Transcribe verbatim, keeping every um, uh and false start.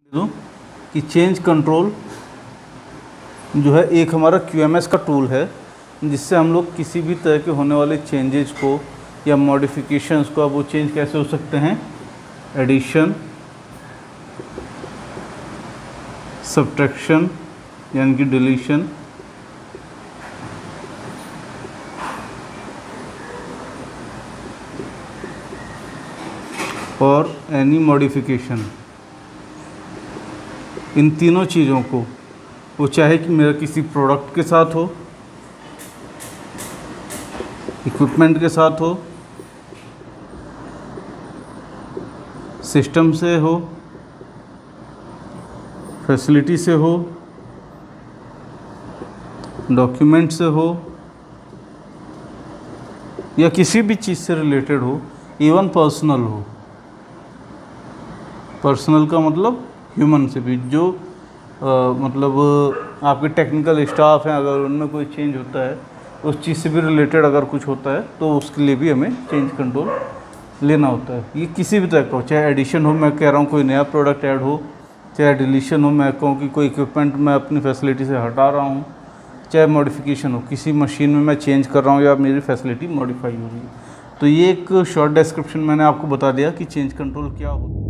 कि change control जो है एक हमारा क्यू एम एस का टूल है, जिससे हम लोग किसी भी तरह के होने वाले चेंजेस को या मॉडिफिकेशंस को, अब वो चेंज कैसे हो सकते हैं, एडिशन, सब्ट्रैक्शन यानी कि डिलीशन, और एनी मॉडिफिकेशन, इन तीनों चीज़ों को, वो चाहे कि मेरा किसी प्रोडक्ट के साथ हो, इक्विपमेंट के साथ हो, सिस्टम से हो, फैसिलिटी से हो, डॉक्यूमेंट से हो, या किसी भी चीज़ से रिलेटेड हो, इवन पर्सनल हो। पर्सनल का मतलब ह्यूमन से भी, जो आ, मतलब आपके टेक्निकल स्टाफ हैं, अगर उनमें कोई चेंज होता है, उस चीज़ से भी रिलेटेड अगर कुछ होता है तो उसके लिए भी हमें चेंज कंट्रोल लेना होता है। ये किसी भी तरह का हो, चाहे एडिशन हो, मैं कह रहा हूँ कोई नया प्रोडक्ट ऐड हो, चाहे डिलीशन हो, मैं कहूँ कि कोई इक्विपमेंट मैं अपनी फैसिलिटी से हटा रहा हूँ, चाहे मॉडिफिकेशन हो, किसी मशीन में मैं चेंज कर रहा हूँ या मेरी फैसिलिटी मॉडिफाई हो रही है। तो ये एक शॉर्ट डिस्क्रिप्शन मैंने आपको बता दिया कि चेंज कंट्रोल क्या होता है।